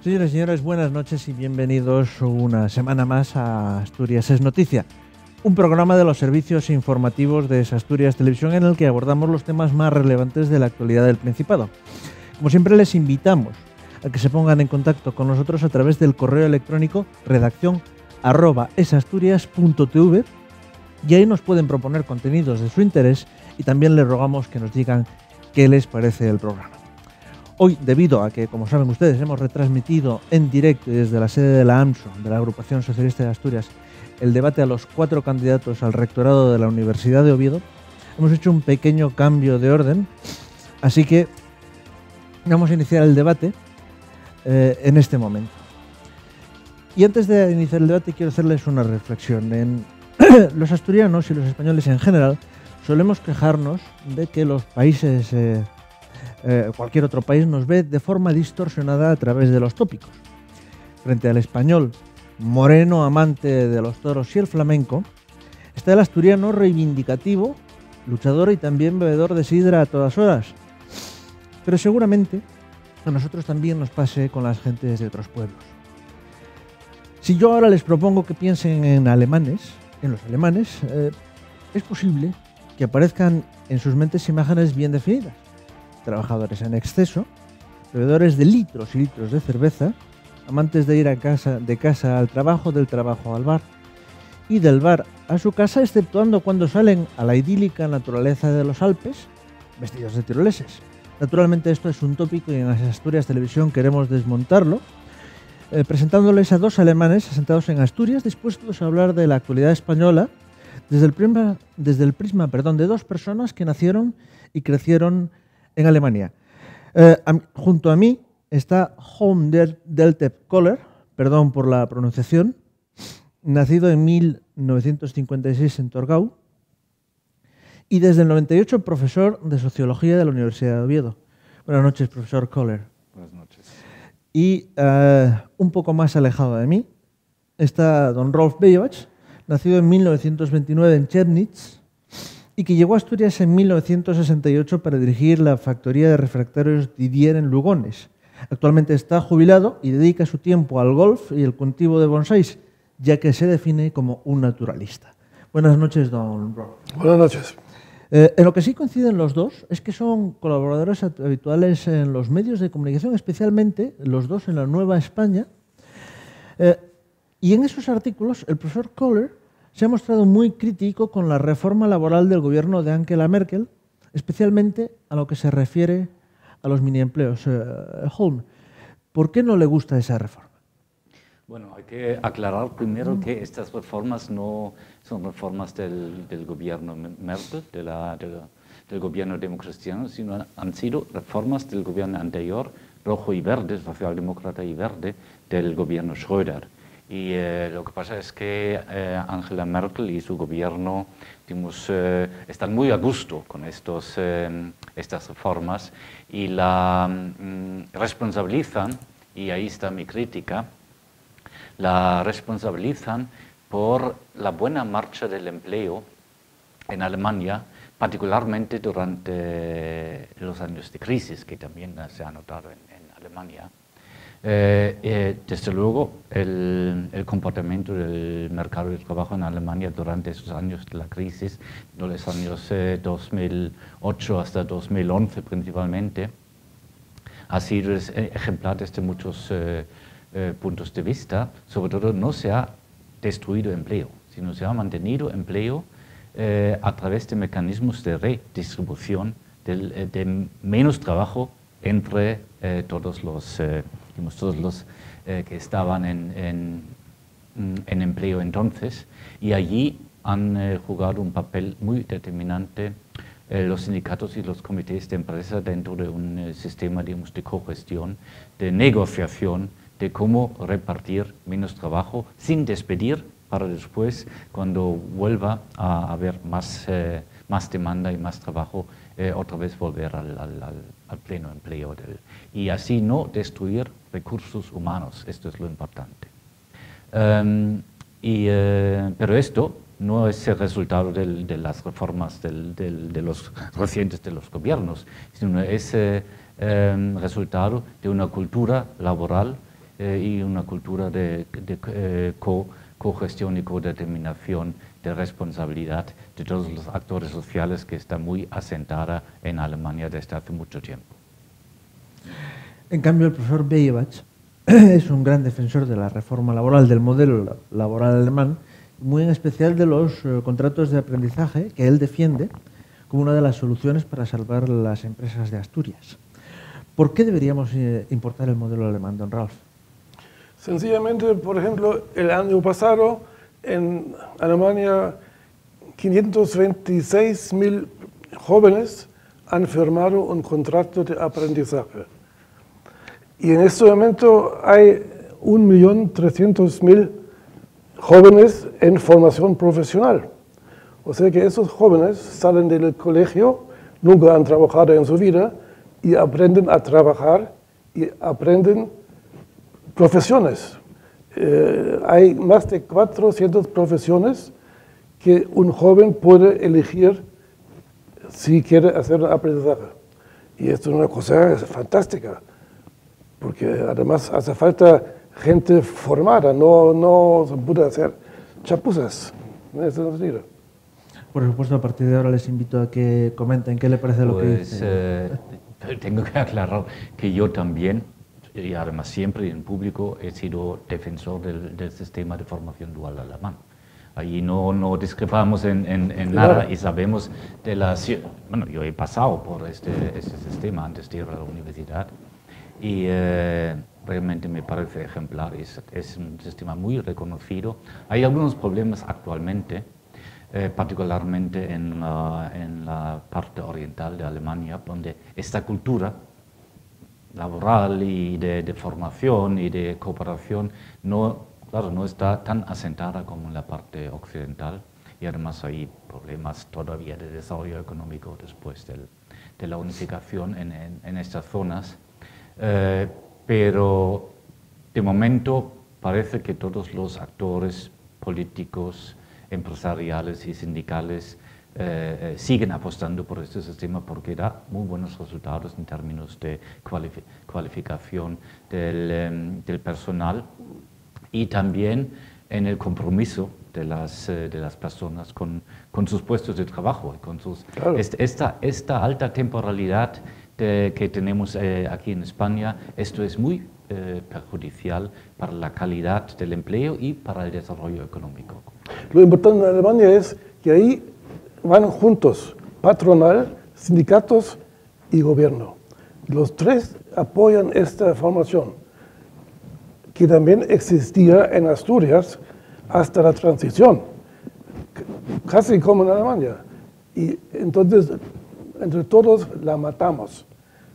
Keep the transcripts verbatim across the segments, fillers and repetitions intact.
Señoras y señores, buenas noches y bienvenidos una semana más a Asturias es Noticia, un programa de los servicios informativos de Asturias Televisión en el que abordamos los temas más relevantes de la actualidad del Principado. Como siempre, les invitamos a que se pongan en contacto con nosotros a través del correo electrónico redacción arroba esasturias punto tv y ahí nos pueden proponer contenidos de su interés y también les rogamos que nos digan qué les parece el programa. Hoy, debido a que, como saben ustedes, hemos retransmitido en directo desde la sede de la AMSO, de la Agrupación Socialista de Asturias, el debate a los cuatro candidatos al rectorado de la Universidad de Oviedo, hemos hecho un pequeño cambio de orden, así que vamos a iniciar el debate eh, en este momento. Y antes de iniciar el debate quiero hacerles una reflexión. En los asturianos y los españoles en general solemos quejarnos de que los países... Eh, Eh, cualquier otro país nos ve de forma distorsionada a través de los tópicos. Frente al español, moreno amante de los toros y el flamenco, está el asturiano reivindicativo, luchador y también bebedor de sidra a todas horas. Pero seguramente a nosotros también nos pase con las gentes de otros pueblos. Si yo ahora les propongo que piensen en alemanes, en los alemanes, eh, es posible que aparezcan en sus mentes imágenes bien definidas. Trabajadores en exceso, bebedores de litros y litros de cerveza, amantes de ir a casa, de casa al trabajo, del trabajo al bar y del bar a su casa, exceptuando cuando salen a la idílica naturaleza de los Alpes, vestidos de tiroleses. Naturalmente esto es un tópico y en Asturias Televisión queremos desmontarlo, eh, presentándoles a dos alemanes asentados en Asturias, dispuestos a hablar de la actualidad española desde el prisma, desde el prisma perdón, de dos personas que nacieron y crecieron en Alemania. Eh, a, junto a mí está Holm Deltep Kohler, perdón por la pronunciación, nacido en mil novecientos cincuenta y seis en Torgau y desde el noventa y ocho profesor de Sociología de la Universidad de Oviedo. Buenas noches, profesor Kohler. Buenas noches. Y uh, un poco más alejado de mí está don Rolf Bejbach, nacido en mil novecientos veintinueve en Chemnitz, y que llegó a Asturias en mil novecientos sesenta y ocho para dirigir la factoría de refractarios Didier en Lugones. Actualmente está jubilado y dedica su tiempo al golf y el cultivo de bonsáis, ya que se define como un naturalista. Buenas noches, don Rolf. Buenas noches. Eh, en lo que sí coinciden los dos es que son colaboradores habituales en los medios de comunicación, especialmente los dos en la Nueva España. Eh, y en esos artículos el profesor Kohler se ha mostrado muy crítico con la reforma laboral del gobierno de Angela Merkel, especialmente a lo que se refiere a los mini empleos. Eh, Holm, ¿por qué no le gusta esa reforma? Bueno, hay que aclarar primero que estas reformas no son reformas del, del gobierno Merkel, de la, de la, del gobierno democristiano, sino han sido reformas del gobierno anterior, rojo y verde, socialdemócrata y verde, del gobierno Schröder. Y eh, lo que pasa es que eh, Angela Merkel y su gobierno digamos, eh, están muy a gusto con estos, eh, estas reformas y la mm, responsabilizan, y ahí está mi crítica, la responsabilizan por la buena marcha del empleo en Alemania, particularmente durante los años de crisis que también se ha notado en, en Alemania. Eh, eh, desde luego, el, el comportamiento del mercado de trabajo en Alemania durante esos años de la crisis, de los años eh, dos mil ocho hasta dos mil once principalmente, ha sido ejemplar desde muchos eh, eh, puntos de vista. Sobre todo, no se ha destruido empleo, sino se ha mantenido empleo eh, a través de mecanismos de redistribución, de, de menos trabajo entre eh, todos los... Eh, Digamos, todos los eh, que estaban en, en, en empleo entonces, y allí han eh, jugado un papel muy determinante eh, los sindicatos y los comités de empresa dentro de un eh, sistema, digamos, de cogestión, de negociación, de cómo repartir menos trabajo sin despedir para después, cuando vuelva a haber más, eh, más demanda y más trabajo, eh, otra vez volver al, al, al, al pleno empleo. Del, y así no destruir recursos humanos, esto es lo importante. Um, y, eh, pero esto no es el resultado del, de las reformas del, del, de los recientes de los gobiernos, sino es eh, eh, resultado de una cultura laboral eh, y una cultura de, de eh, co, cogestión y codeterminación, de responsabilidad de todos los actores sociales que está muy asentada en Alemania desde hace mucho tiempo. En cambio, el profesor Beyebach es un gran defensor de la reforma laboral, del modelo laboral alemán, muy en especial de los eh, contratos de aprendizaje que él defiende como una de las soluciones para salvar las empresas de Asturias. ¿Por qué deberíamos eh, importar el modelo alemán, don Ralf? Sencillamente, por ejemplo, el año pasado en Alemania quinientos veintiséis mil jóvenes han firmado un contrato de aprendizaje. Y en este momento hay un millón trescientos mil jóvenes en formación profesional. O sea que esos jóvenes salen del colegio, nunca han trabajado en su vida y aprenden a trabajar y aprenden profesiones. Eh, hay más de cuatrocientas profesiones que un joven puede elegir si quiere hacer un aprendizaje. Y esto es una cosa fantástica, porque además hace falta gente formada, no, no se puede hacer chapuzas en ese sentido. Por supuesto, a partir de ahora les invito a que comenten qué le parece lo pues, que dice. Eh, tengo que aclarar que yo también, y además siempre en público, he sido defensor del, del sistema de formación dual alemán. Allí no, no discrepamos en, en, en claro. nada y sabemos de la... Bueno, yo he pasado por este, este sistema antes de ir a la universidad y eh, realmente me parece ejemplar. Es, es un sistema muy reconocido. Hay algunos problemas actualmente, eh, particularmente en la, en la parte oriental de Alemania, donde esta cultura laboral y de, de formación y de cooperación no, claro, no está tan asentada como en la parte occidental, y además hay problemas todavía de desarrollo económico después del, de la unificación en, en, en estas zonas, eh, pero de momento parece que todos los actores políticos, empresariales y sindicales Eh, eh, siguen apostando por este sistema porque da muy buenos resultados en términos de cualifi cualificación del, eh, del personal y también en el compromiso de las, eh, de las personas con, con sus puestos de trabajo. Con sus, claro. este, esta, esta alta temporalidad de, que tenemos eh, aquí en España, esto es muy eh, perjudicial para la calidad del empleo y para el desarrollo económico. Lo importante en Alemania es que ahí van juntos, patronal, sindicatos y gobierno. Los tres apoyan esta formación, que también existía en Asturias hasta la transición, casi como en Alemania. Y entonces, entre todos, la matamos.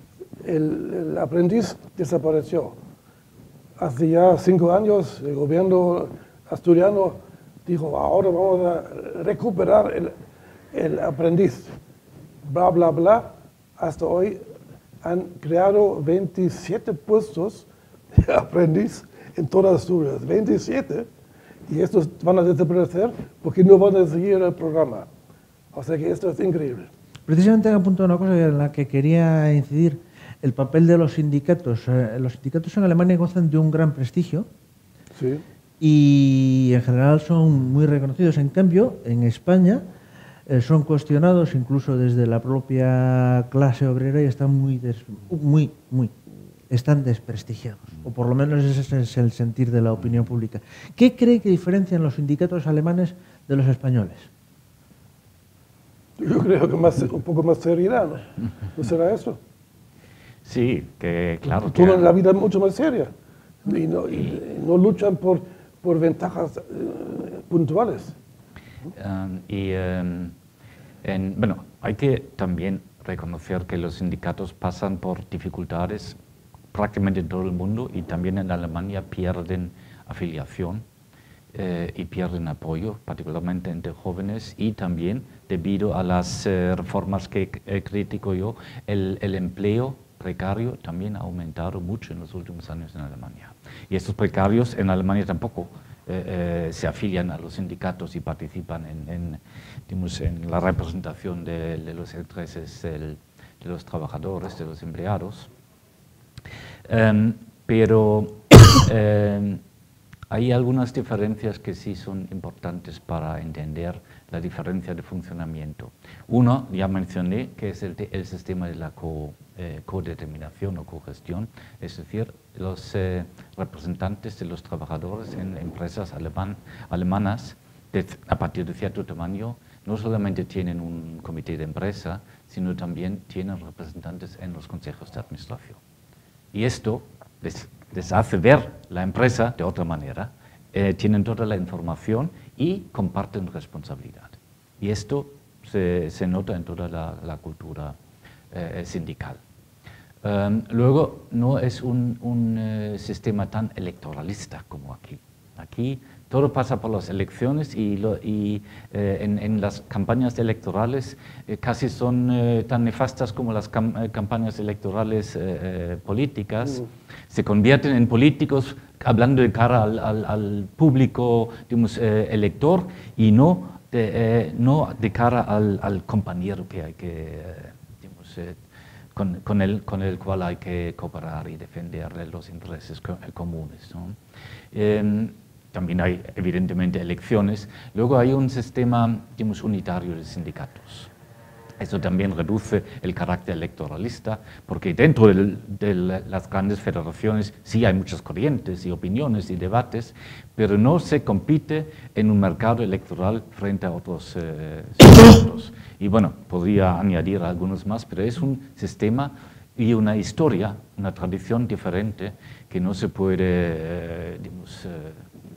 El, el aprendiz desapareció. Hace ya cinco años, el gobierno asturiano dijo, ahora vamos a recuperar el el aprendiz, bla, bla, bla. Hasta hoy han creado veintisiete puestos de aprendiz en todas Asturias, veintisiete, y estos van a desaparecer porque no van a seguir el programa. O sea que esto es increíble. Precisamente he apuntado una cosa en la que quería incidir, el papel de los sindicatos. Eh, los sindicatos en Alemania gozan de un gran prestigio. Sí. Y en general son muy reconocidos. En cambio, en España Eh, son cuestionados incluso desde la propia clase obrera y están muy, des, muy, muy, están desprestigiados. O por lo menos ese es el sentir de la opinión pública. ¿Qué cree que diferencian los sindicatos alemanes de los españoles? Yo creo que más, un poco más seriedad, ¿no? ¿No será eso? Sí, que claro. Toman la vida mucho más seria y no, y no luchan por, por ventajas eh, puntuales. Um, y um, en, bueno, hay que también reconocer que los sindicatos pasan por dificultades prácticamente en todo el mundo y también en Alemania pierden afiliación eh, y pierden apoyo, particularmente entre jóvenes, y también debido a las eh, reformas que eh, critico yo, el, el empleo precario también ha aumentado mucho en los últimos años en Alemania. Y estos precarios en Alemania tampoco Eh, eh, se afilian a los sindicatos y participan en, en, digamos, en la representación de, de los intereses del, de los trabajadores, de los empleados. Um, pero eh, hay algunas diferencias que sí son importantes para entender la diferencia de funcionamiento. Uno, ya mencioné, que es el, el sistema de la co, eh, codeterminación o cogestión, es decir, los eh, representantes de los trabajadores en empresas alemán, alemanas de, a partir de cierto tamaño no solamente tienen un comité de empresa, sino también tienen representantes en los consejos de administración. Y esto les, les hace ver la empresa de otra manera, eh, tienen toda la información y comparten responsabilidad. Y esto se, se nota en toda la, la cultura eh, sindical. Um, luego, no es un, un uh, sistema tan electoralista como aquí. Aquí todo pasa por las elecciones y, lo, y eh, en, en las campañas electorales eh, casi son eh, tan nefastas como las cam eh, campañas electorales eh, eh, políticas. Mm. Se convierten en políticos hablando de cara al, al, al público, digamos, eh, elector y no de, eh, no de cara al, al compañero que hay que, eh, digamos, eh, con, con, el, con el cual hay que cooperar y defender los intereses co comunes, ¿no? Eh, También hay, evidentemente, elecciones. Luego hay un sistema, digamos, unitario de sindicatos. Eso también reduce el carácter electoralista, porque dentro de, de las grandes federaciones sí hay muchas corrientes y opiniones y debates, pero no se compite en un mercado electoral frente a otros eh, sindicatos. Y bueno, podría añadir algunos más, pero es un sistema y una historia, una tradición diferente que no se puede, eh, digamos, eh,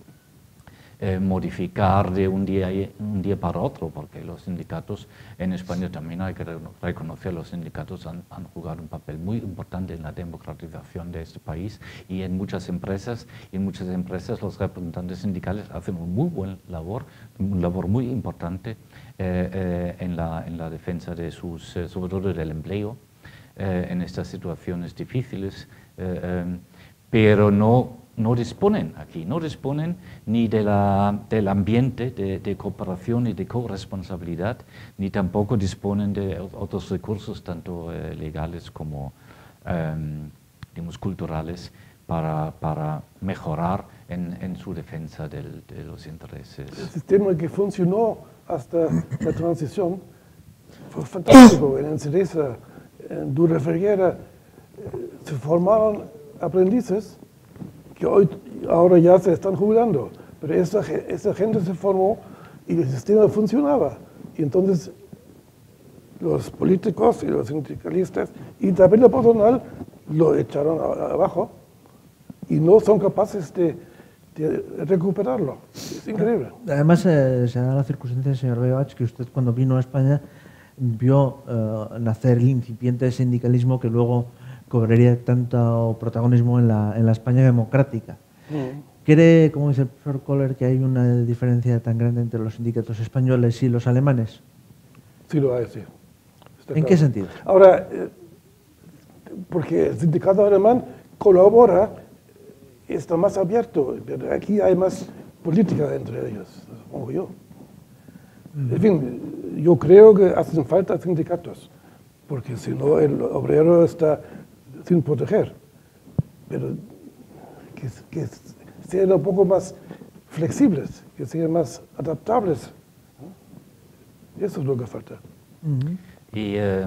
Eh, modificar de un día, un día para otro, porque los sindicatos en España también hay que reconocer, los sindicatos han, han jugado un papel muy importante en la democratización de este país y en muchas empresas, y en muchas empresas los representantes sindicales hacen un muy buen labor, una labor muy importante eh, eh, en, la, en la defensa de sus, eh, sobre todo del empleo, eh, en estas situaciones difíciles, eh, eh, pero no no disponen aquí, no disponen ni de la, del ambiente de, de cooperación y de corresponsabilidad, ni tampoco disponen de otros recursos, tanto eh, legales como eh, digamos, culturales, para, para mejorar en, en su defensa del, de los intereses. El sistema que funcionó hasta la transición fue fantástico. En Encereza, en Dura Ferguera, eh, se formaron aprendices que hoy, ahora ya se están jubilando, pero esa, esa gente se formó y el sistema funcionaba. Y entonces los políticos y los sindicalistas y también el personal lo echaron a, abajo y no son capaces de, de recuperarlo. Es increíble. Además, eh, se da la circunstancia, señor Bebach, que usted cuando vino a España vio eh, nacer el incipiente sindicalismo que luego cobraría tanto protagonismo en la, en la España democrática. Mm. ¿Cree, como dice el profesor Kohler, que hay una diferencia tan grande entre los sindicatos españoles y los alemanes? Sí lo hay, sí. Está ¿En claro. qué sentido? Ahora, eh, porque el sindicato alemán colabora, está más abierto, pero aquí hay más política entre ellos, supongo yo. Mm. En fin, yo creo que hacen falta sindicatos, porque si no el obrero está sin proteger, pero que, que sean un poco más flexibles, que sean más adaptables. Eso es lo que falta. Uh-huh. Y eh,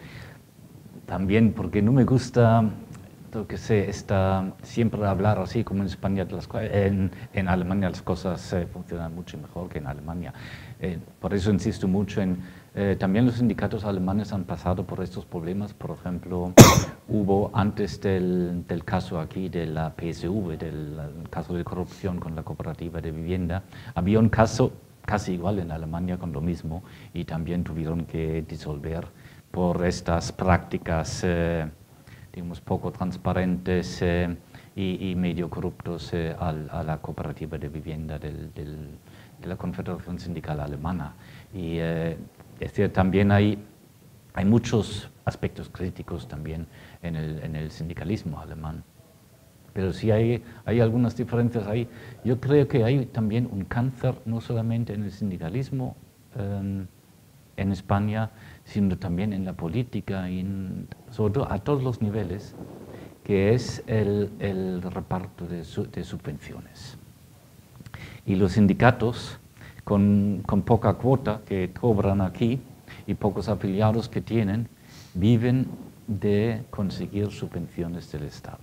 también porque no me gusta, lo que sé, está siempre hablar así como en España, las, en, en Alemania las cosas eh, funcionan mucho mejor que en Alemania. Eh, por eso insisto mucho en, eh, también los sindicatos alemanes han pasado por estos problemas. Por ejemplo, hubo antes del, del caso aquí de la P S V, del caso de corrupción con la cooperativa de vivienda, había un caso casi igual en Alemania con lo mismo y también tuvieron que disolver por estas prácticas eh, digamos, poco transparentes eh, y, y medio corruptos eh, al, a la cooperativa de vivienda del, del, de la Confederación Sindical Alemana. Y eh, es decir, también hay, hay muchos aspectos críticos también en el, en el sindicalismo alemán. Pero sí hay, hay algunas diferencias ahí. Yo creo que hay también un cáncer, no solamente en el sindicalismo eh, en España, sino también en la política y en, sobre todo a todos los niveles, que es el, el reparto de, su, de subvenciones. Y los sindicatos, con, con poca cuota que cobran aquí y pocos afiliados que tienen, viven de conseguir subvenciones del Estado.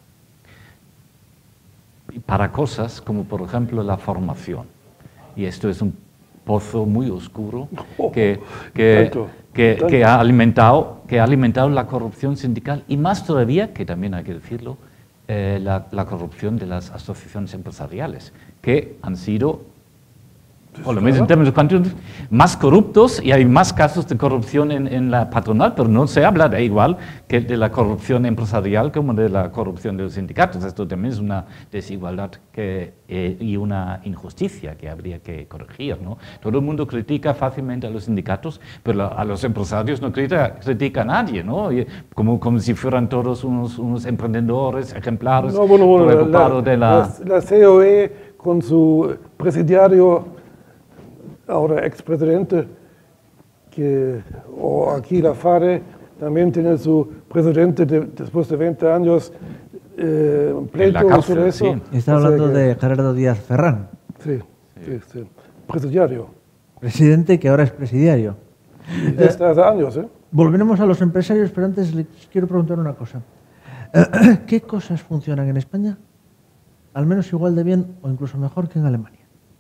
Y para cosas como, por ejemplo, la formación. Y esto es un pozo muy oscuro que, que, Tanto, que, tanto. que ha alimentado, que ha alimentado la corrupción sindical y más todavía, que también hay que decirlo, eh, la, la corrupción de las asociaciones empresariales, que han sido, por lo menos en términos cuantitativos, más corruptos y hay más casos de corrupción en, en la patronal, pero no se habla de igual que de la corrupción empresarial como de la corrupción de los sindicatos. Esto también es una desigualdad que, eh, y una injusticia que habría que corregir, ¿no? Todo el mundo critica fácilmente a los sindicatos, pero a los empresarios no critica, critica a nadie, ¿no? Y como, como si fueran todos unos, unos emprendedores ejemplares No, bueno, bueno, preocupados la, de la... la, la C O E con su presidiario, ahora expresidente, que, o aquí la FARE también tiene su presidente de, después de veinte años, eh, pleito En la cárcel, sobre eso. sí. Está O sea hablando que- de Gerardo Díaz Ferrán, Sí, sí, sí. Presidiario. presidente que ahora es presidiario. Y desde hace años, ¿eh? Volveremos a los empresarios, pero antes les quiero preguntar una cosa. ¿Qué cosas funcionan en España al menos igual de bien o incluso mejor que en Alemania?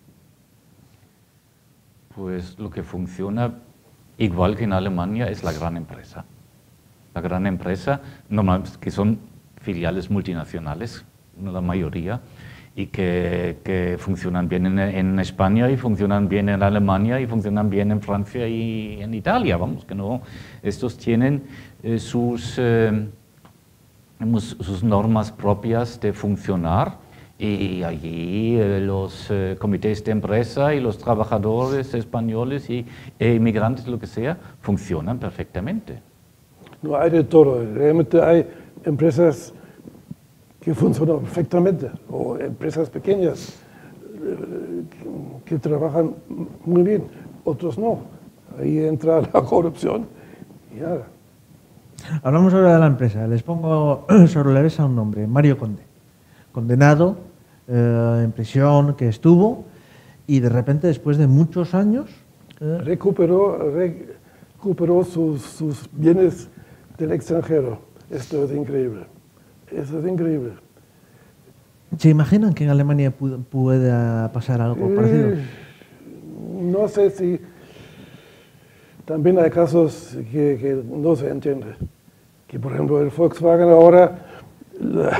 Pues lo que funciona igual que en Alemania es la gran empresa. La gran empresa, normalmente, que son filiales multinacionales, la mayoría, y que, que funcionan bien en, en España y funcionan bien en Alemania y funcionan bien en Francia y en Italia. Vamos, que no, estos tienen eh, sus, eh, sus normas propias de funcionar. Y allí eh, los eh, comités de empresa y los trabajadores españoles y, e inmigrantes, lo que sea, funcionan perfectamente. No hay de todo. Realmente hay empresas que funcionan perfectamente, o empresas pequeñas eh, que, que trabajan muy bien, otros no. Ahí entra la corrupción y nada. Hablamos ahora de la empresa. Les pongo sobre la mesa un nombre, Mario Conde. Condenado eh, en prisión, que estuvo, y de repente, después de muchos años... eh, Recuperó, recuperó sus, sus bienes del extranjero. Esto es increíble. Eso es increíble. ¿Se imaginan que en Alemania pu- pueda pasar algo parecido? Eh, no sé si también hay casos que, que no se entiende. Que por ejemplo el Volkswagen ahora, la-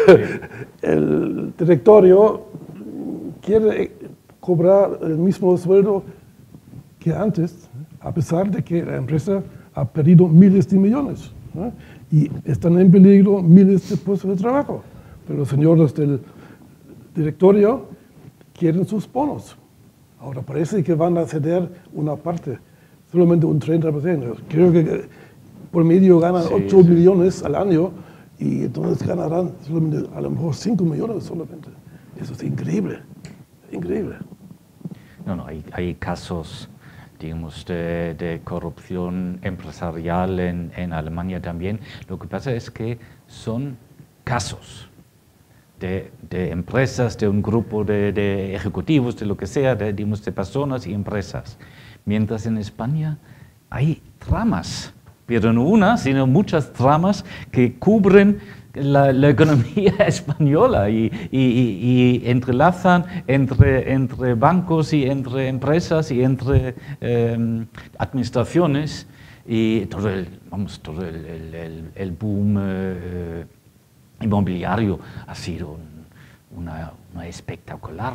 el directorio quiere cobrar el mismo sueldo que antes, a pesar de que la empresa ha perdido miles de millones, ¿no? Y están en peligro miles de puestos de trabajo. Pero los señores del directorio quieren sus bonos. Ahora parece que van a ceder una parte, solamente un treinta por ciento. Creo que por medio ganan Sí, ocho sí. millones al año y entonces ganarán solamente, a lo mejor cinco millones solamente. Eso es increíble, increíble. No, no, hay, hay casos, digamos, de, de corrupción empresarial en, en Alemania también. Lo que pasa es que son casos de, de empresas, de un grupo de, de ejecutivos, de lo que sea, de, digamos, de personas y empresas. Mientras en España hay tramas, pero no una, sino muchas tramas que cubren la, la economía española y, y, y, y entrelazan entre, entre bancos y entre empresas y entre eh, administraciones y todo el, vamos, todo el, el, el, el boom eh, inmobiliario ha sido un, una, una espectacular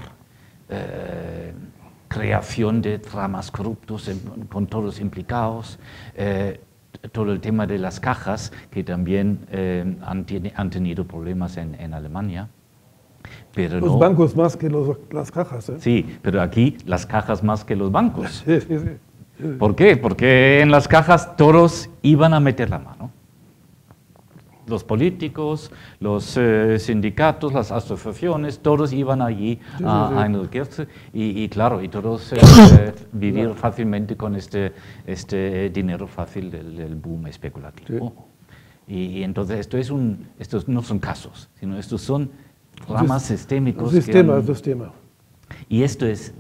eh, creación de tramas corruptos en, con todos implicados. Eh, todo el tema de las cajas, que también eh, han, tiene, han tenido problemas en, en Alemania. Pero Los no, bancos más que los, las cajas. ¿eh? Sí, pero aquí las cajas más que los bancos. Sí, sí, sí. ¿Por qué? Porque en las cajas todos iban a meter la mano. Los políticos, los eh, sindicatos, las asociaciones, todos iban allí Sí, a, sí, sí. a enriquecerse y, y claro, y todos eh, eh, vivir fácilmente con este, este dinero fácil del, del boom especulativo. Y, y entonces esto es un, estos no son casos, sino estos son ramas sistémicos. Sistema, que han, sistema. Y esto es,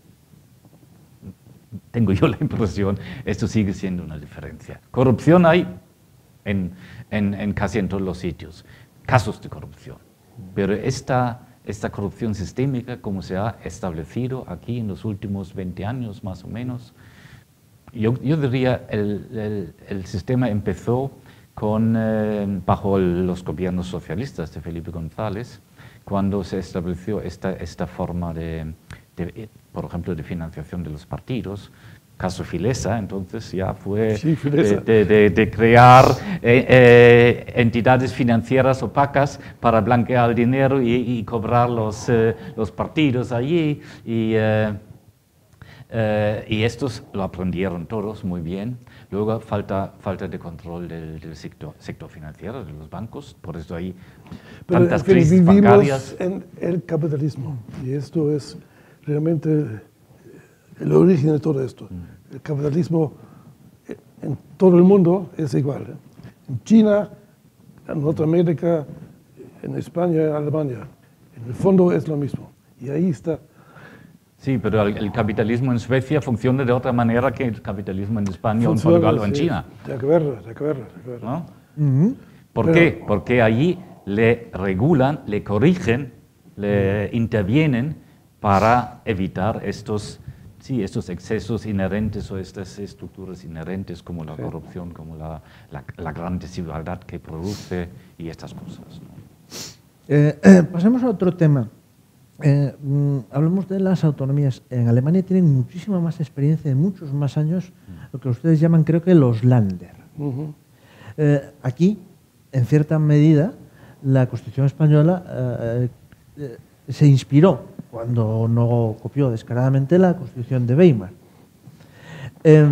tengo yo la impresión, esto sigue siendo una diferencia. Corrupción hay en, en, en casi en todos los sitios, casos de corrupción. Pero esta, esta corrupción sistémica, como se ha establecido aquí en los últimos veinte años más o menos, yo, yo diría el, el, el sistema empezó con, eh, bajo el, los gobiernos socialistas de Felipe González, cuando se estableció esta, esta forma de, de, por ejemplo, de financiación de los partidos. Caso Filesa, entonces ya fue sí, Filesa. De, de, de crear eh, eh, entidades financieras opacas para blanquear el dinero y, y cobrar los, eh, los partidos allí. Y, eh, eh, y estos lo aprendieron todos muy bien. Luego falta, falta de control del, del sector, sector financiero, de los bancos, por eso hay Pero tantas es que crisis vivimos bancarias. en el capitalismo y esto es realmente el origen de todo esto. El capitalismo en todo el mundo es igual. ¿eh? En China, en Norteamérica, en España, en Alemania. En el fondo es lo mismo. Y ahí está. Sí, pero el, el capitalismo en Suecia funciona de otra manera que el capitalismo en España, Funciona, en Portugal o en sí. China. De acuerdo, de acuerdo, de acuerdo. ¿No? Uh-huh. ¿Por Pero- qué? Porque allí le regulan, le corrigen, le intervienen para evitar estos, sí, estos excesos inherentes o estas estructuras inherentes como la Sí. corrupción, como la, la, la gran desigualdad que produce y estas cosas, ¿no? Eh, eh, pasemos a otro tema. Eh, mm, hablemos de las autonomías. En Alemania tienen muchísima más experiencia, de muchos más años, lo que ustedes llaman, creo que los Länder. Ujú. Eh, aquí, en cierta medida, la Constitución española eh, eh, se inspiró, cuando no copió descaradamente, la Constitución de Weimar. Eh,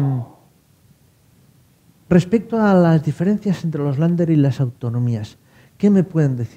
respecto a las diferencias entre los Länder y las autonomías, ¿qué me pueden decir?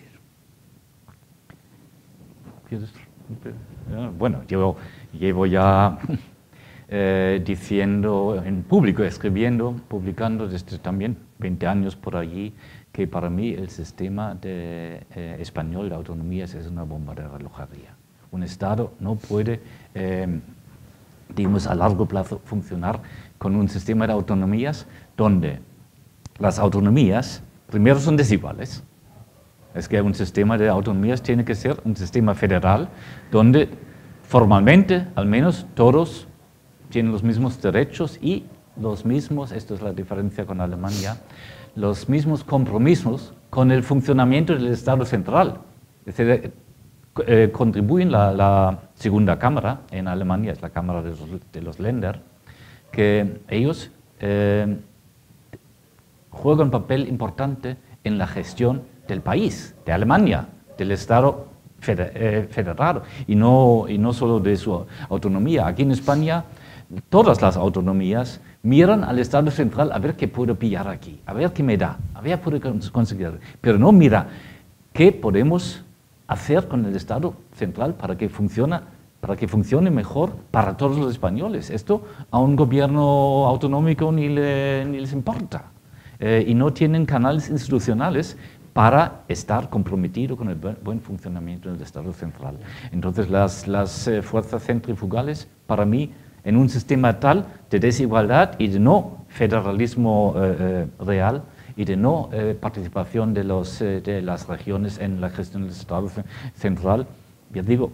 ¿Quieres? Bueno, yo llevo ya eh, diciendo en público, escribiendo, publicando desde también veinte años por allí, que para mí el sistema de, eh, español de autonomías es una bomba de relojería. Un Estado no puede, eh, digamos, a largo plazo funcionar con un sistema de autonomías donde las autonomías, primero, son desiguales. Es que un sistema de autonomías tiene que ser un sistema federal donde formalmente, al menos, todos tienen los mismos derechos y los mismos, esto es la diferencia con Alemania, los mismos compromisos con el funcionamiento del Estado central. Es decir, eh, contribuyen la, la segunda cámara, en Alemania es la Cámara de los, de los Länder, que ellos eh, juegan un papel importante en la gestión del país, de Alemania, del Estado federado, y no, y no solo de su autonomía. Aquí en España, todas las autonomías miran al Estado central a ver qué puedo pillar aquí, a ver qué me da, a ver qué puedo conseguir. Pero no mira qué podemos hacer con el Estado central para que funcione, para que funcione mejor para todos los españoles. Esto a un gobierno autonómico ni, le, ni les importa. Eh, y no tienen canales institucionales para estar comprometido con el buen funcionamiento del Estado central. Entonces, las, las eh, fuerzas centrifugales, para mí, en un sistema tal de desigualdad y de no federalismo eh, eh, real y de no eh, participación de, los, eh, de las regiones en la gestión del Estado central, ya digo,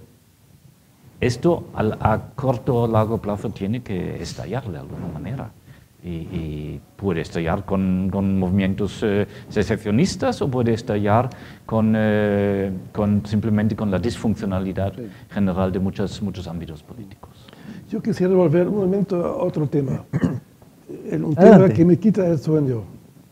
esto al, a corto o largo plazo tiene que estallar de alguna manera. Y, y puede estallar con, con movimientos eh, secesionistas o puede estallar con, eh, con, simplemente con la disfuncionalidad sí. general de muchos, muchos ámbitos políticos. Yo quisiera volver un momento a otro tema, el, un Adelante. tema que me quita el sueño,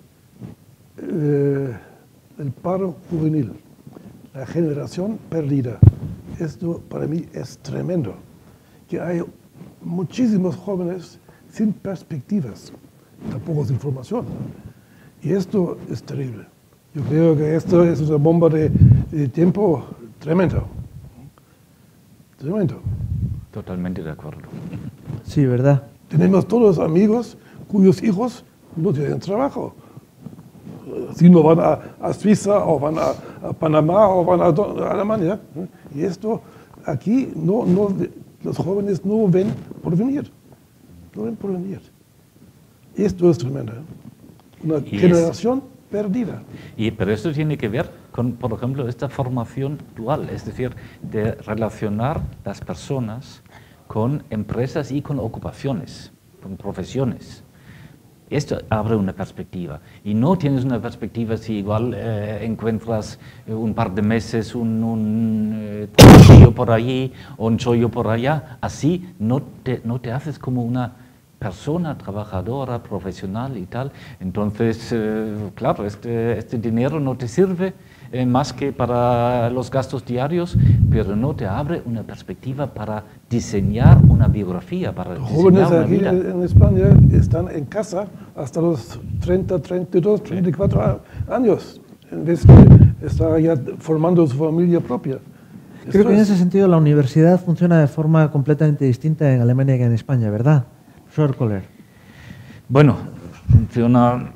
eh, el paro juvenil, la generación perdida. Esto para mí es tremendo, que hay muchísimos jóvenes sin perspectivas, tampoco sin información. Y esto es terrible. Yo creo que esto es una bomba de, de tiempo tremendo. Tremendo. Totalmente de acuerdo. Sí, ¿verdad? Tenemos todos amigos cuyos hijos no tienen trabajo. si no van a, a Suiza o van a, a Panamá o van a, a Alemania. Y esto aquí no, no, los jóvenes no ven por venir, no ven por venir. Esto es tremendo, una Y generación es, perdida. Y, pero esto tiene que ver con, por ejemplo, esta formación dual, es decir, de relacionar las personas con empresas y con ocupaciones, con profesiones. Esto abre una perspectiva. Y no tienes una perspectiva si igual eh, encuentras un par de meses un, un eh, chollo por allí o un chollo por allá. Así no te, no te haces como una persona trabajadora, profesional y tal. Entonces, eh, claro, este, este dinero no te sirve eh, más que para los gastos diarios, pero no te abre una perspectiva para diseñar una biografía, para Los diseñar jóvenes una aquí vida. en España están en casa hasta los treinta, treinta y dos, treinta y cuatro años, en vez de estar ya formando su familia propia. Creo que en ese sentido la universidad funciona de forma completamente distinta en Alemania que en España, ¿verdad? Profesor Kohler. Bueno, funciona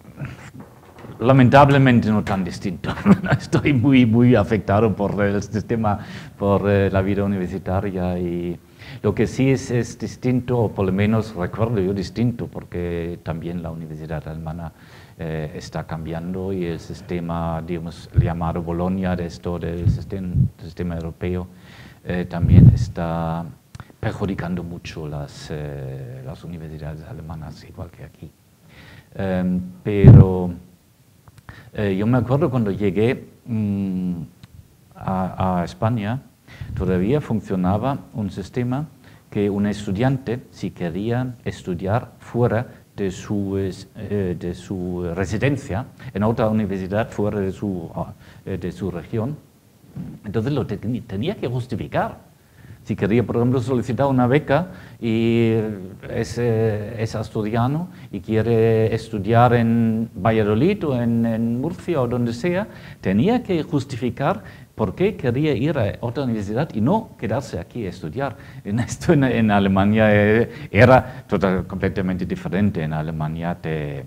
lamentablemente no tan distinto. Estoy muy, muy afectado por el sistema, por eh, la vida universitaria, y lo que sí es, es distinto, o por lo menos recuerdo yo distinto, porque también la universidad alemana eh, está cambiando y el sistema, digamos, llamado Bolonia, de esto del sistema, sistema europeo, eh, también está perjudicando mucho las, eh, las universidades alemanas, igual que aquí. Um, pero eh, yo me acuerdo cuando llegué mm, a, a España, todavía funcionaba un sistema que un estudiante, si quería estudiar fuera de su, eh, de su residencia, en otra universidad fuera de su, eh, de su región, entonces lo te, tenía que justificar. Si quería, por ejemplo, solicitar una beca y es, eh, es asturiano y quiere estudiar en Valladolid o en, en Murcia o donde sea, tenía que justificar por qué quería ir a otra universidad y no quedarse aquí a estudiar. En esto en, en Alemania eh, era total, completamente diferente. En Alemania te...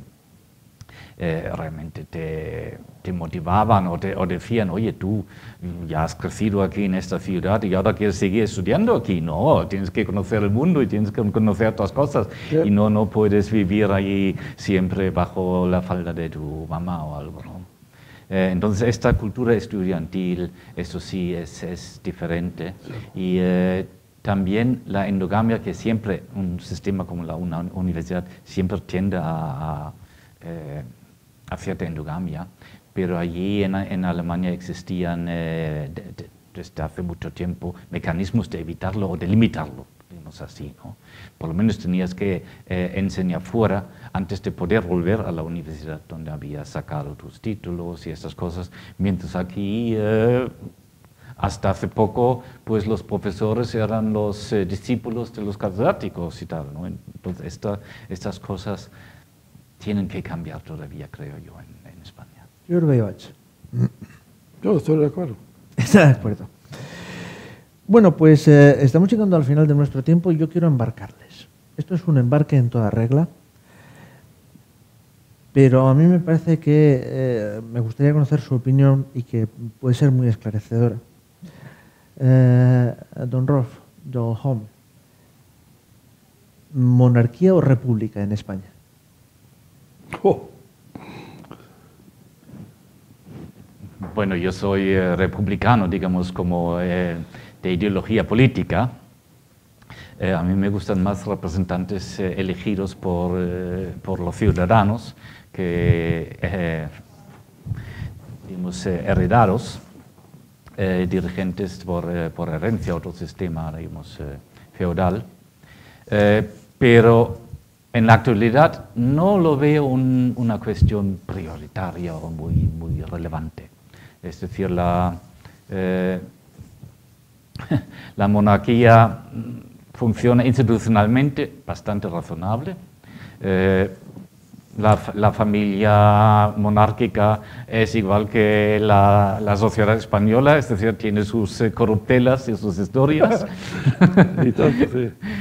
Eh, realmente te, te motivaban o, te, o decían, oye, tú ya has crecido aquí en esta ciudad y ahora quieres seguir estudiando aquí. No, tienes que conocer el mundo y tienes que conocer otras cosas. Yeah. Y no, no puedes vivir allí siempre bajo la falda de tu mamá o algo, ¿no? Eh, entonces, esta cultura estudiantil, eso sí, es, es diferente. Sí. Y eh, también la endogamia, que siempre, un sistema como la una universidad, siempre tiende a... a eh, a cierta endogamia, pero allí en, en Alemania existían eh, de, de, desde hace mucho tiempo mecanismos de evitarlo o de limitarlo, digamos así, ¿no? Por lo menos tenías que eh, enseñar fuera antes de poder volver a la universidad donde habías sacado tus títulos y estas cosas, mientras aquí, eh, hasta hace poco, pues los profesores eran los eh, discípulos de los catedráticos y tal, ¿no? Entonces esta, estas cosas tienen que cambiar todavía, creo yo, en, en España. Yo veo. Yo estoy de acuerdo. Está de acuerdo. Bueno, pues eh, estamos llegando al final de nuestro tiempo y yo quiero embarcarles. Esto es un embarque en toda regla, pero a mí me parece que eh, me gustaría conocer su opinión y que puede ser muy esclarecedora. Eh, don Rolf, don Hom, ¿monarquía o república en España? Oh. Bueno, yo soy eh, republicano, digamos, como eh, de ideología política. Eh, a mí me gustan más representantes eh, elegidos por, eh, por los ciudadanos que, eh, digamos, eh, heredados, eh, dirigentes por, eh, por herencia, otro sistema, digamos, eh, feudal. Eh, pero en la actualidad no lo veo un, una cuestión prioritaria o muy, muy relevante. Es decir, la, eh, la monarquía funciona institucionalmente bastante razonable. Eh, la, la familia monárquica es igual que la, la sociedad española, es decir, tiene sus eh, corruptelas y sus historias. Y tanto, sí.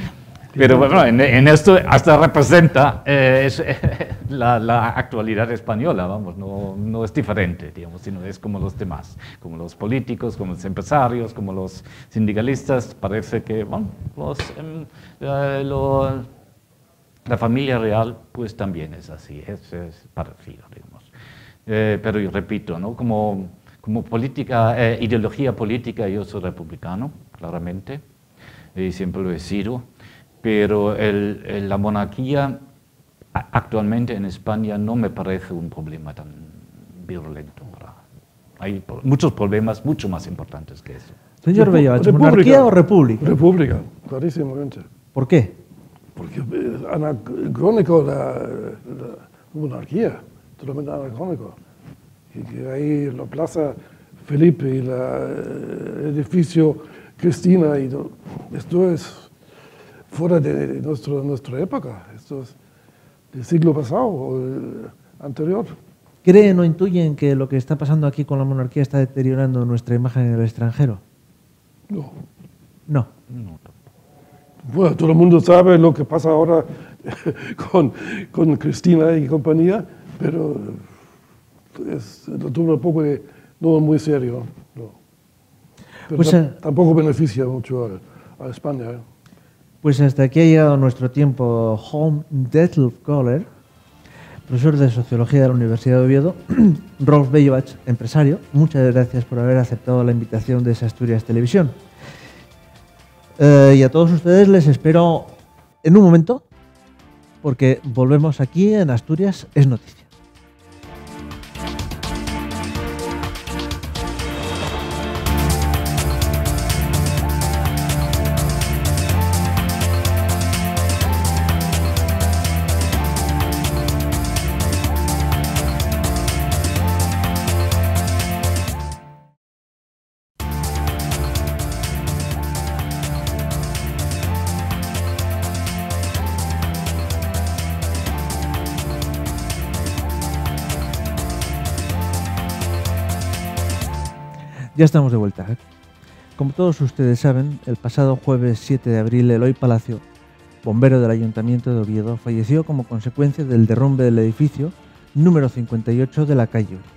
Pero bueno, en, en esto hasta representa eh, es, eh, la, la actualidad española, vamos, no, no es diferente, digamos, sino es como los demás, como los políticos, como los empresarios, como los sindicalistas. Parece que, bueno, los, eh, eh, lo, la familia real pues también es así, es, es parecido, digamos. Eh, pero yo repito, ¿no? Como, como política, eh, ideología política, yo soy republicano, claramente, y siempre lo he sido. Pero el, el, la monarquía actualmente en España no me parece un problema tan virulento. Hay muchos problemas mucho más importantes que eso. Señor Bello, ¿monarquía o república? República, clarísimamente. ¿Por qué? Porque es anacrónico la, la monarquía, totalmente anacrónico. Y que ahí en la Plaza Felipe y la, el edificio Cristina, y todo, esto es fuera de nuestro, nuestra época, esto es del siglo pasado o el anterior. ¿Creen o intuyen que lo que está pasando aquí con la monarquía está deteriorando nuestra imagen en el extranjero? No. No. No. Bueno, todo el mundo sabe lo que pasa ahora con, con Cristina y compañía, pero es, lo tomo un poco de, no muy serio. No. Pero pues, ta, tampoco beneficia mucho a, a España. ¿eh? Pues hasta aquí ha llegado nuestro tiempo. Holm Detlef Kohler, profesor de Sociología de la Universidad de Oviedo, Rolf Bellobach, empresario, muchas gracias por haber aceptado la invitación de Asturias Televisión. Eh, y a todos ustedes les espero en un momento, porque volvemos aquí en Asturias es Noticia. Ya estamos de vuelta. Como todos ustedes saben, el pasado jueves siete de abril, Eloy Palacio, bombero del Ayuntamiento de Oviedo, falleció como consecuencia del derrumbe del edificio número cincuenta y ocho de la calle Uría.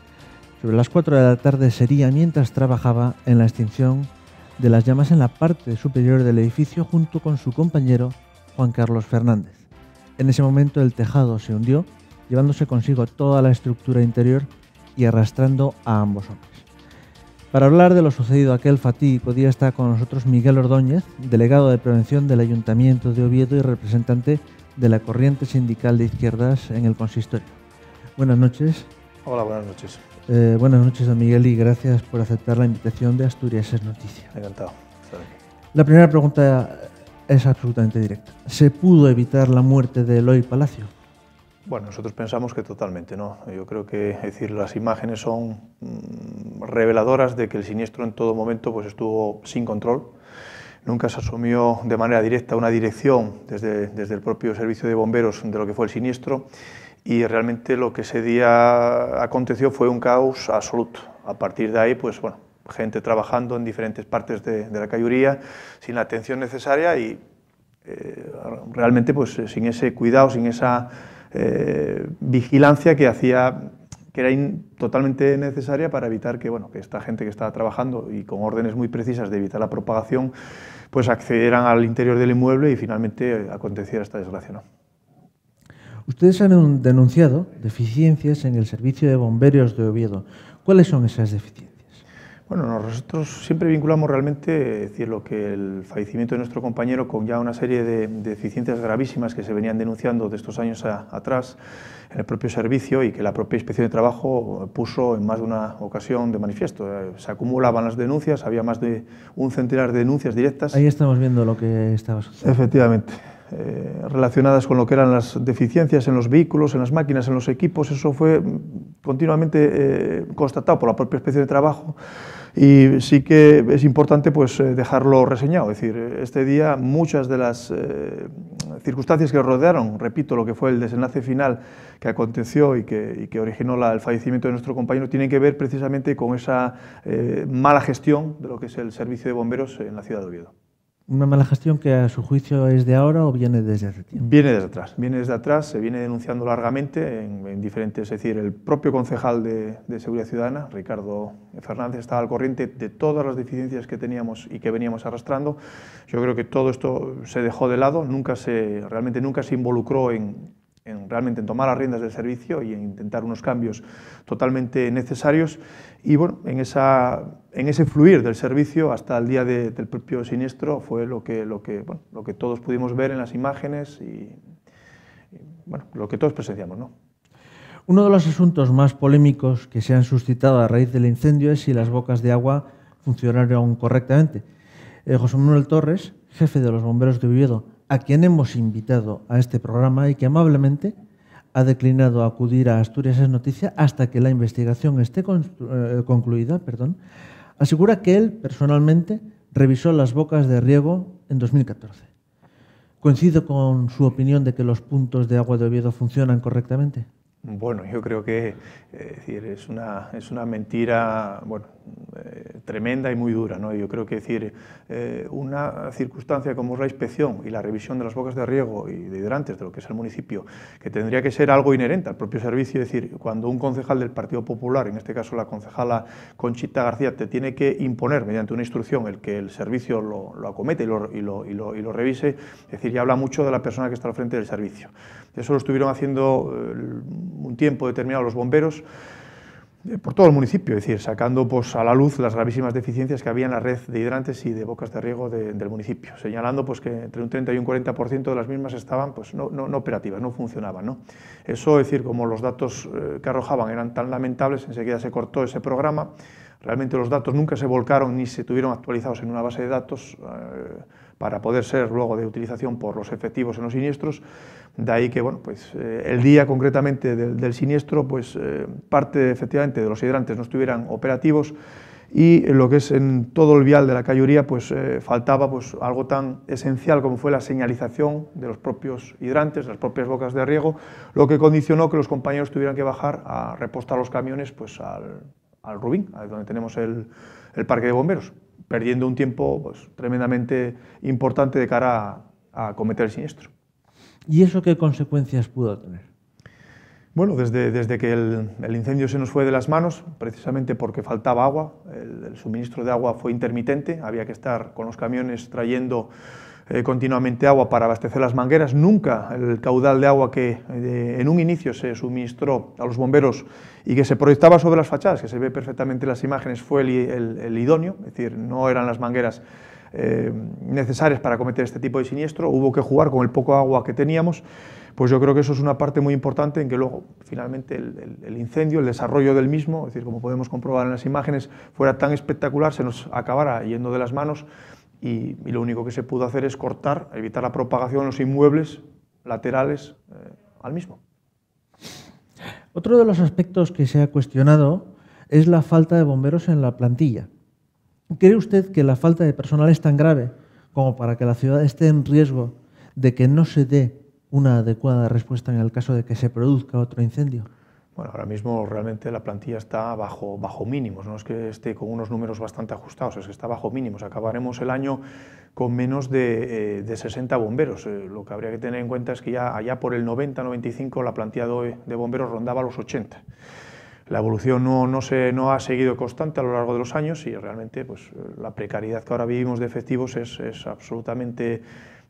Sobre las cuatro de la tarde sería mientras trabajaba en la extinción de las llamas en la parte superior del edificio junto con su compañero Juan Carlos Fernández. En ese momento el tejado se hundió, llevándose consigo toda la estructura interior y arrastrando a ambos hombres. Para hablar de lo sucedido aquel fatídico día está con nosotros Miguel Ordóñez, delegado de prevención del Ayuntamiento de Oviedo y representante de la corriente sindical de izquierdas en el consistorio. Buenas noches. Hola, buenas noches. Eh, buenas noches, don Miguel, y gracias por aceptar la invitación de Asturias es Noticia. Encantado. La primera pregunta es absolutamente directa. ¿Se pudo evitar la muerte de Eloy Palacio? Bueno, nosotros pensamos que totalmente, ¿no? Yo creo que, es decir, las imágenes son mmm, reveladoras de que el siniestro en todo momento pues, estuvo sin control. Nunca se asumió de manera directa una dirección desde, desde el propio servicio de bomberos de lo que fue el siniestro y realmente lo que ese día aconteció fue un caos absoluto. A partir de ahí, pues bueno, gente trabajando en diferentes partes de, de la calle Uría sin la atención necesaria y eh, realmente pues sin ese cuidado, sin esa Eh, vigilancia que hacía que era in, totalmente necesaria para evitar que, bueno, que esta gente que estaba trabajando y con órdenes muy precisas de evitar la propagación, pues accedieran al interior del inmueble y finalmente aconteciera esta desgracia, ¿no? Ustedes han denunciado deficiencias en el servicio de bomberos de Oviedo. ¿Cuáles son esas deficiencias? Bueno, nosotros siempre vinculamos realmente, es decir, lo que el fallecimiento de nuestro compañero con ya una serie de, de deficiencias gravísimas que se venían denunciando de estos años a, atrás en el propio servicio y que la propia Inspección de Trabajo puso en más de una ocasión de manifiesto. Se acumulaban las denuncias, había más de un centenar de denuncias directas. Ahí estamos viendo lo que estaba sucediendo. Efectivamente. Eh, relacionadas con lo que eran las deficiencias en los vehículos, en las máquinas, en los equipos. Eso fue continuamente eh, constatado por la propia Inspección de Trabajo y sí que es importante pues, eh, dejarlo reseñado. Es decir, este día muchas de las eh, circunstancias que rodearon, repito, lo que fue el desenlace final que aconteció y que, y que originó la, el fallecimiento de nuestro compañero, tienen que ver precisamente con esa eh, mala gestión de lo que es el servicio de bomberos en la ciudad de Oviedo. ¿Una mala gestión que a su juicio es de ahora o viene desde hace tiempo? Viene desde atrás, viene desde atrás, se viene denunciando largamente en, en diferentes, es decir, el propio concejal de, de Seguridad Ciudadana, Ricardo Fernández, estaba al corriente de todas las deficiencias que teníamos y que veníamos arrastrando. Yo creo que todo esto se dejó de lado, nunca se, realmente nunca se involucró en, en realmente en tomar las riendas del servicio y en intentar unos cambios totalmente necesarios. Y bueno, en, esa, en ese fluir del servicio hasta el día de, del propio siniestro fue lo que, lo, que, bueno, lo que todos pudimos ver en las imágenes y, y bueno, lo que todos presenciamos, ¿no? Uno de los asuntos más polémicos que se han suscitado a raíz del incendio es si las bocas de agua funcionaron correctamente. Eh, José Manuel Torres, jefe de los bomberos de Oviedo, a quien hemos invitado a este programa y que amablemente ha declinado acudir a Asturias es Noticia hasta que la investigación esté eh, concluida, perdón, asegura que él personalmente revisó las bocas de riego en dos mil catorce. ¿Coincide con su opinión de que los puntos de agua de Oviedo funcionan correctamente? Bueno, yo creo que eh, decir, es, una, es una mentira bueno, eh, tremenda y muy dura, ¿no? Yo creo que decir, eh, una circunstancia como es la inspección y la revisión de las bocas de riego y de hidrantes de lo que es el municipio, que tendría que ser algo inherente al propio servicio, es decir, cuando un concejal del Partido Popular, en este caso la concejala Conchita García, te tiene que imponer mediante una instrucción el que el servicio lo, lo acomete y lo, y, lo, y, lo, y lo revise, es decir, ya habla mucho de la persona que está al frente del servicio. Eso lo estuvieron haciendo eh, un tiempo determinado los bomberos eh, por todo el municipio, es decir, sacando pues, a la luz las gravísimas deficiencias que había en la red de hidrantes y de bocas de riego de, del municipio, señalando pues, que entre un treinta y un cuarenta por ciento de las mismas estaban pues, no, no, no operativas, no funcionaban, ¿no? Eso, es decir, como los datos eh, que arrojaban eran tan lamentables, enseguida se cortó ese programa. Realmente los datos nunca se volcaron ni se tuvieron actualizados en una base de datos eh, para poder ser luego de utilización por los efectivos en los siniestros. De ahí que, bueno, pues eh, el día concretamente del, del siniestro, pues eh, parte efectivamente de los hidrantes no estuvieran operativos y en lo que es en todo el vial de la calle Uría, pues eh, faltaba pues algo tan esencial como fue la señalización de los propios hidrantes, de las propias bocas de riego, lo que condicionó que los compañeros tuvieran que bajar a repostar los camiones pues al, al Rubín, donde tenemos el, el parque de bomberos, perdiendo un tiempo pues, tremendamente importante de cara a, a cometer el siniestro. ¿Y eso qué consecuencias pudo tener? Bueno, desde, desde que el, el incendio se nos fue de las manos, precisamente porque faltaba agua, el, el suministro de agua fue intermitente, había que estar con los camiones trayendo eh, continuamente agua para abastecer las mangueras. Nunca el caudal de agua que eh, en un inicio se suministró a los bomberos y que se proyectaba sobre las fachadas, que se ve perfectamente en las imágenes, fue el, el, el idóneo, es decir, no eran las mangueras Eh, necesarias para cometer este tipo de siniestro, hubo que jugar con el poco agua que teníamos, pues yo creo que eso es una parte muy importante en que luego finalmente el, el, el incendio, el desarrollo del mismo, es decir, como podemos comprobar en las imágenes, fuera tan espectacular, se nos acabara yendo de las manos y, y lo único que se pudo hacer es cortar, evitar la propagación en los inmuebles laterales eh, al mismo. Otro de los aspectos que se ha cuestionado es la falta de bomberos en la plantilla. ¿Cree usted que la falta de personal es tan grave como para que la ciudad esté en riesgo de que no se dé una adecuada respuesta en el caso de que se produzca otro incendio? Bueno, ahora mismo realmente la plantilla está bajo, bajo mínimos, no es que esté con unos números bastante ajustados, es que está bajo mínimos. Acabaremos el año con menos de, eh, de sesenta bomberos. Eh, lo que habría que tener en cuenta es que ya allá por el noventa noventa y cinco la plantilla de, de bomberos rondaba los ochenta. La evolución no, no, se, no ha seguido constante a lo largo de los años y realmente pues, la precariedad que ahora vivimos de efectivos es, es absolutamente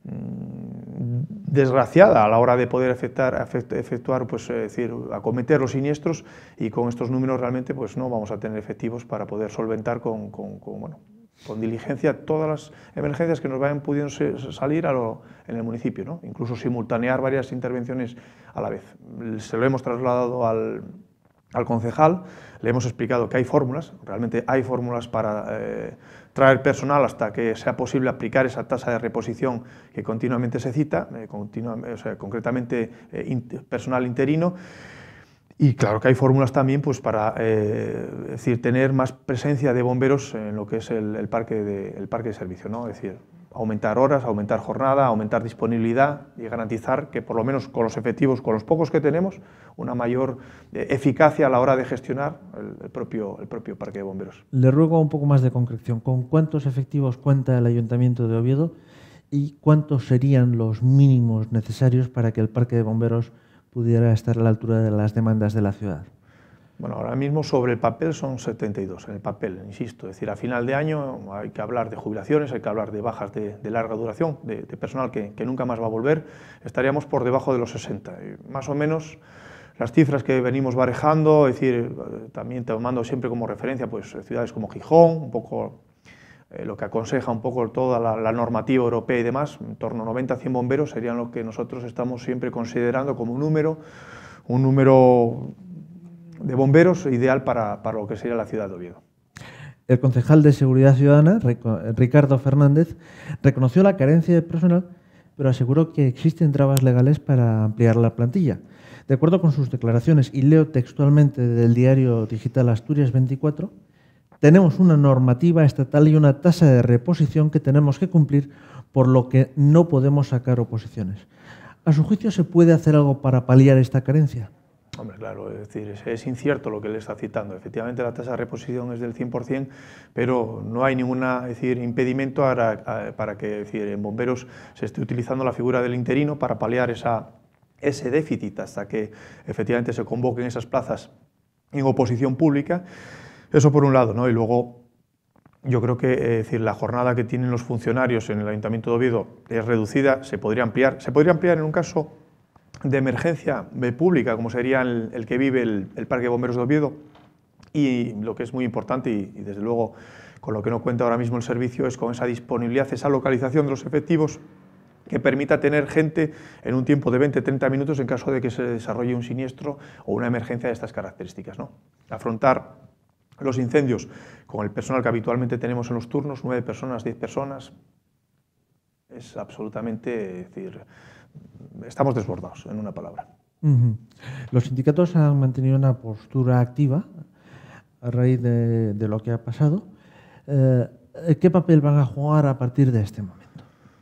mmm, desgraciada a la hora de poder efectuar, efectuar pues, es decir, acometer los siniestros y con estos números realmente pues, no vamos a tener efectivos para poder solventar con, con, con, bueno, con diligencia todas las emergencias que nos vayan pudiendo salir a lo, en el municipio, ¿no? Incluso simultanear varias intervenciones a la vez. Se lo hemos trasladado al al concejal, le hemos explicado que hay fórmulas, realmente hay fórmulas para eh, traer personal hasta que sea posible aplicar esa tasa de reposición que continuamente se cita, eh, continua, o sea, concretamente eh, in, personal interino, y claro que hay fórmulas también pues, para eh, es decir, tener más presencia de bomberos en lo que es el, el, parque, de, el parque de servicio, ¿no? Es decir, aumentar horas, aumentar jornada, aumentar disponibilidad y garantizar que por lo menos con los efectivos, con los pocos que tenemos, una mayor eh, eficacia a la hora de gestionar el, el, propio, el propio parque de bomberos. Le ruego un poco más de concreción. ¿Con cuántos efectivos cuenta el Ayuntamiento de Oviedo ¿Y cuántos serían los mínimos necesarios para que el parque de bomberos pudiera estar a la altura de las demandas de la ciudad? Bueno, ahora mismo sobre el papel son setenta y dos, en el papel, insisto. Es decir, a final de año hay que hablar de jubilaciones, hay que hablar de bajas de, de larga duración, de, de personal que, que nunca más va a volver. Estaríamos por debajo de los sesenta. Y más o menos las cifras que venimos barajando, es decir, también tomando siempre como referencia pues, ciudades como Gijón, un poco eh, lo que aconseja un poco toda la, la normativa europea y demás, en torno a noventa a cien bomberos serían lo que nosotros estamos siempre considerando como un número, un número de bomberos ideal para, para lo que sería la ciudad de Oviedo. El concejal de Seguridad Ciudadana, Ricardo Fernández, reconoció la carencia de personal, pero aseguró que existen trabas legales para ampliar la plantilla. De acuerdo con sus declaraciones, y leo textualmente del diario digital Asturias veinticuatro, tenemos una normativa estatal y una tasa de reposición que tenemos que cumplir, por lo que no podemos sacar oposiciones. ¿A su juicio se puede hacer algo para paliar esta carencia? Hombre, claro, es decir, es, es incierto lo que le está citando. Efectivamente, la tasa de reposición es del cien por cien, pero no hay ningún impedimento para, para que es decir, en bomberos se esté utilizando la figura del interino para paliar esa, ese déficit hasta que efectivamente se convoquen esas plazas en oposición pública. Eso por un lado, ¿no? Y luego yo creo que es decir, la jornada que tienen los funcionarios en el Ayuntamiento de Oviedo es reducida, se podría ampliar. Se podría ampliar en un caso de emergencia pública, como sería el, el que vive el, el Parque de Bomberos de Oviedo, y lo que es muy importante, y, y desde luego con lo que no cuenta ahora mismo el servicio, es con esa disponibilidad, esa localización de los efectivos que permita tener gente en un tiempo de veinte a treinta minutos en caso de que se desarrolle un siniestro o una emergencia de estas características, ¿no? Afrontar los incendios con el personal que habitualmente tenemos en los turnos, nueve personas, diez personas, es absolutamente, es decir, estamos desbordados, en una palabra. Uh-huh. Los sindicatos han mantenido una postura activa a raíz de, de lo que ha pasado. Eh, ¿Qué papel van a jugar a partir de este momento?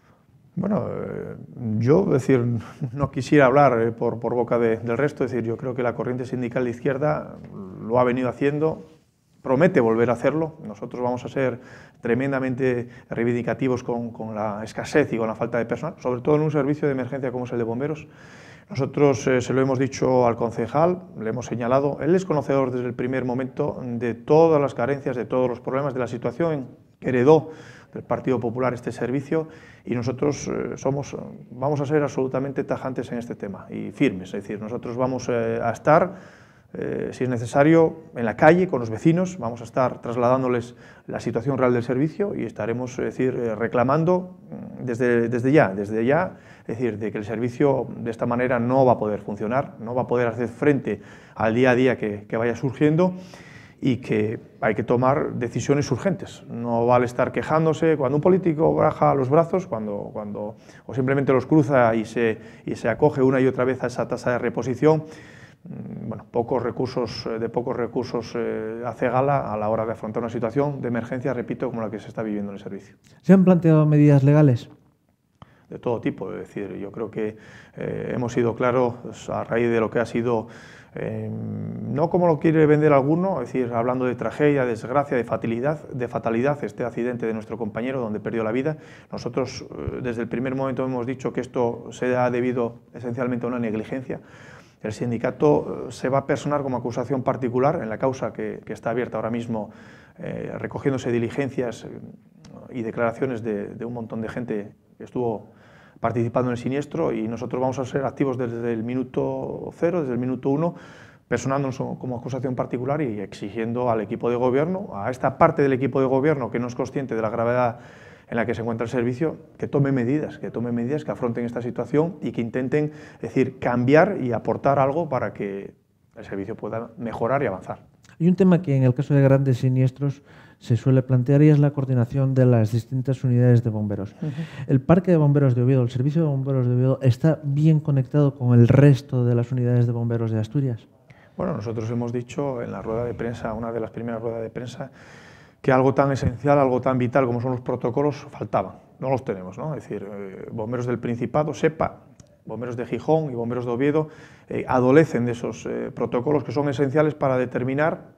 Bueno, eh, yo, es decir, no quisiera hablar eh, por, por boca de, del resto, es decir, yo creo que la corriente sindical de izquierda lo ha venido haciendo, promete volver a hacerlo. Nosotros vamos a ser tremendamente reivindicativos con, con la escasez y con la falta de personal, sobre todo en un servicio de emergencia como es el de bomberos. Nosotros eh, se lo hemos dicho al concejal, le hemos señalado, él es conocedor desde el primer momento de todas las carencias, de todos los problemas de la situación que heredó del Partido Popular este servicio, y nosotros eh, somos, vamos a ser absolutamente tajantes en este tema y firmes, es decir, nosotros vamos eh, a estar Eh, si es necesario, en la calle, con los vecinos, vamos a estar trasladándoles la situación real del servicio y estaremos es decir, reclamando desde, desde ya, desde ya, es decir, de que el servicio de esta manera no va a poder funcionar, no va a poder hacer frente al día a día que, que vaya surgiendo, y que hay que tomar decisiones urgentes. No vale estar quejándose cuando un político baja los brazos, cuando, cuando, o simplemente los cruza y se, y se acoge una y otra vez a esa tasa de reposición. Bueno, pocos recursos, de pocos recursos eh, hace gala a la hora de afrontar una situación de emergencia, repito, como la que se está viviendo en el servicio. ¿Se han planteado medidas legales? De todo tipo, es decir, yo creo que eh, hemos sido claros a raíz de lo que ha sido, eh, no como lo quiere vender alguno, es decir, hablando de tragedia, de desgracia, de fatalidad, de fatalidad, este accidente de nuestro compañero donde perdió la vida. Nosotros eh, desde el primer momento hemos dicho que esto se ha debido esencialmente a una negligencia. El sindicato se va a personar como acusación particular en la causa que, que está abierta ahora mismo, eh, recogiéndose diligencias y declaraciones de, de un montón de gente que estuvo participando en el siniestro, y nosotros vamos a ser activos desde el minuto cero, desde el minuto uno, personándonos como acusación particular y exigiendo al equipo de gobierno, a esta parte del equipo de gobierno que no es consciente de la gravedad en la que se encuentra el servicio, que tome medidas, que tome medidas, que afronten esta situación y que intenten, es decir, cambiar y aportar algo para que el servicio pueda mejorar y avanzar. Hay un tema que en el caso de grandes siniestros se suele plantear, y es la coordinación de las distintas unidades de bomberos. Uh-huh. El Parque de Bomberos de Oviedo, el Servicio de Bomberos de Oviedo, ¿está bien conectado con el resto de las unidades de bomberos de Asturias? Bueno, nosotros hemos dicho en la rueda de prensa, una de las primeras ruedas de prensa, que algo tan esencial, algo tan vital como son los protocolos faltaban, no los tenemos, ¿no? Es decir, eh, bomberos del Principado, SEPA, bomberos de Gijón y bomberos de Oviedo eh, adolecen de esos eh, protocolos que son esenciales para determinar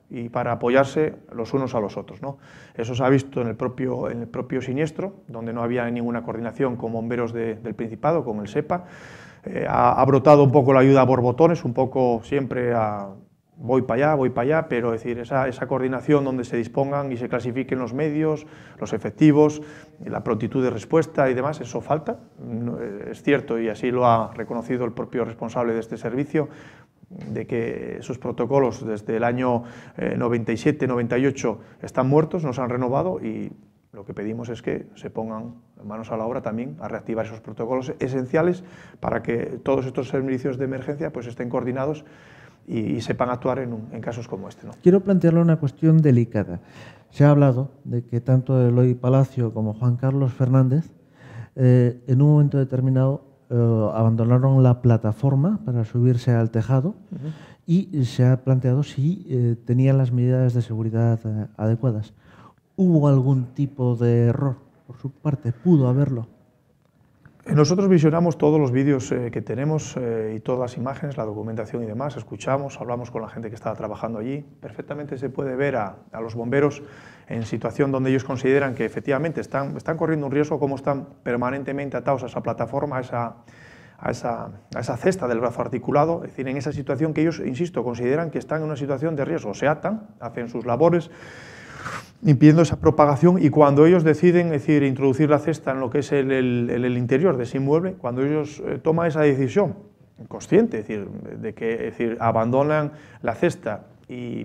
y para apoyarse los unos a los otros, ¿no? Eso se ha visto en el propio, en el propio siniestro, donde no había ninguna coordinación con bomberos de, del Principado, con el SEPA. Eh, ha, ha brotado un poco la ayuda a borbotones, un poco siempre a voy para allá, voy para allá, pero es decir, esa, esa coordinación donde se dispongan y se clasifiquen los medios, los efectivos, la prontitud de respuesta y demás, eso falta. Es cierto, y así lo ha reconocido el propio responsable de este servicio, de que esos protocolos desde el año eh, noventa y siete, noventa y ocho están muertos, no se han renovado, y lo que pedimos es que se pongan manos a la obra también a reactivar esos protocolos esenciales para que todos estos servicios de emergencia pues estén coordinados y, y sepan actuar en, un, en casos como este, ¿no? Quiero plantearle una cuestión delicada. Se ha hablado de que tanto Eloy Palacio como Juan Carlos Fernández eh, en un momento determinado eh, abandonaron la plataforma para subirse al tejado. Uh-huh. Y se ha planteado si eh, tenían las medidas de seguridad eh, adecuadas. ¿Hubo algún tipo de error por su parte? ¿Pudo haberlo? Nosotros visionamos todos los vídeos eh, que tenemos eh, y todas las imágenes, la documentación y demás, escuchamos, hablamos con la gente que estaba trabajando allí. Perfectamente se puede ver a, a los bomberos en situación donde ellos consideran que efectivamente están, están corriendo un riesgo, como están permanentemente atados a esa plataforma, a esa, a, esa, a esa cesta del brazo articulado. Es decir, en esa situación que ellos, insisto, consideran que están en una situación de riesgo, se atan, hacen sus labores, impidiendo esa propagación, y cuando ellos deciden es decir, introducir la cesta en lo que es el, el, el interior de ese inmueble, cuando ellos eh, toman esa decisión consciente, es decir, de que es decir, abandonan la cesta y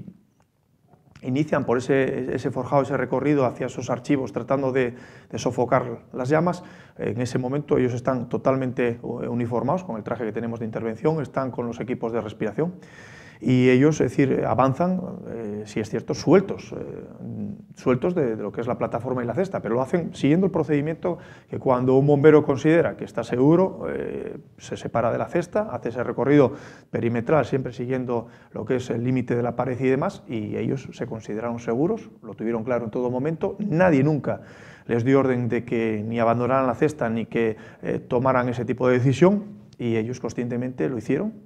inician por ese, ese forjado, ese recorrido hacia esos archivos tratando de, de sofocar las llamas, en ese momento ellos están totalmente uniformados con el traje que tenemos de intervención, están con los equipos de respiración, y ellos, es decir, avanzan, eh, si es cierto, sueltos, eh, sueltos de, de lo que es la plataforma y la cesta, pero lo hacen siguiendo el procedimiento que cuando un bombero considera que está seguro, eh, se separa de la cesta, hace ese recorrido perimetral, siempre siguiendo lo que es el límite de la pared y demás, y ellos se consideraron seguros, lo tuvieron claro en todo momento, nadie nunca les dio orden de que ni abandonaran la cesta ni que eh, tomaran ese tipo de decisión, y ellos conscientemente lo hicieron.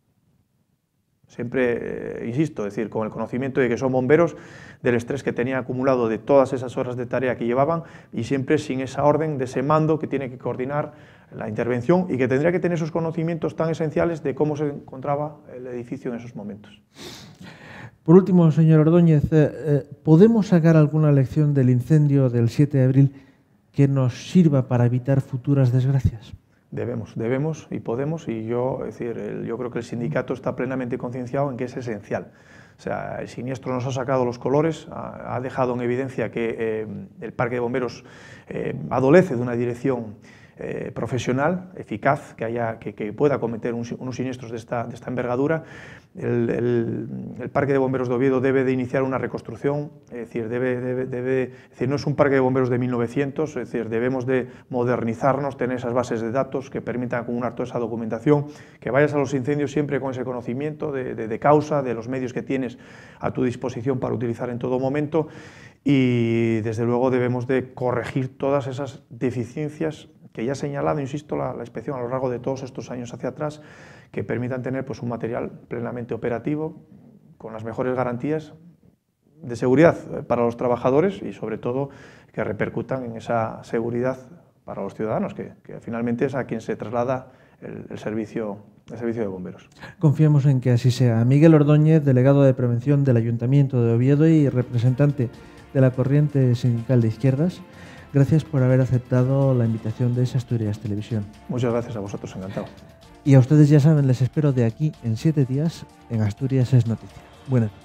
Siempre, eh, insisto, es decir, con el conocimiento de que son bomberos, del estrés que tenían acumulado de todas esas horas de tarea que llevaban, y siempre sin esa orden de ese mando que tiene que coordinar la intervención y que tendría que tener esos conocimientos tan esenciales de cómo se encontraba el edificio en esos momentos. Por último, señor Ordóñez, eh, ¿podemos sacar alguna lección del incendio del siete de abril que nos sirva para evitar futuras desgracias? Debemos, debemos y podemos, y yo, es decir, el, yo creo que el sindicato está plenamente concienciado en que es esencial. O sea, el siniestro nos ha sacado los colores, ha, ha dejado en evidencia que eh, el Parque de Bomberos eh, adolece de una dirección eh, profesional, eficaz, que, haya, que, que pueda cometer un, unos siniestros de esta, de esta envergadura. El, el, el Parque de Bomberos de Oviedo debe de iniciar una reconstrucción, es decir, debe, debe, debe, es decir, no es un parque de bomberos de mil novecientos, es decir, debemos de modernizarnos, tener esas bases de datos que permitan acumular toda esa documentación, que vayas a los incendios siempre con ese conocimiento de, de, de causa, de los medios que tienes a tu disposición para utilizar en todo momento, y desde luego debemos de corregir todas esas deficiencias que ya ha señalado, insisto, la, la inspección a lo largo de todos estos años hacia atrás, que permitan tener pues, un material plenamente operativo, con las mejores garantías de seguridad para los trabajadores y sobre todo que repercutan en esa seguridad para los ciudadanos, que, que finalmente es a quien se traslada el, el, servicio, el servicio de bomberos. Confiamos en que así sea. Miguel Ordóñez, delegado de Prevención del Ayuntamiento de Oviedo y representante de la Corriente Sindical de Izquierdas, gracias por haber aceptado la invitación de Asturias Televisión. Muchas gracias a vosotros, encantado. Y a ustedes, ya saben, les espero de aquí en siete días en Asturias es Noticia. Buenas noches.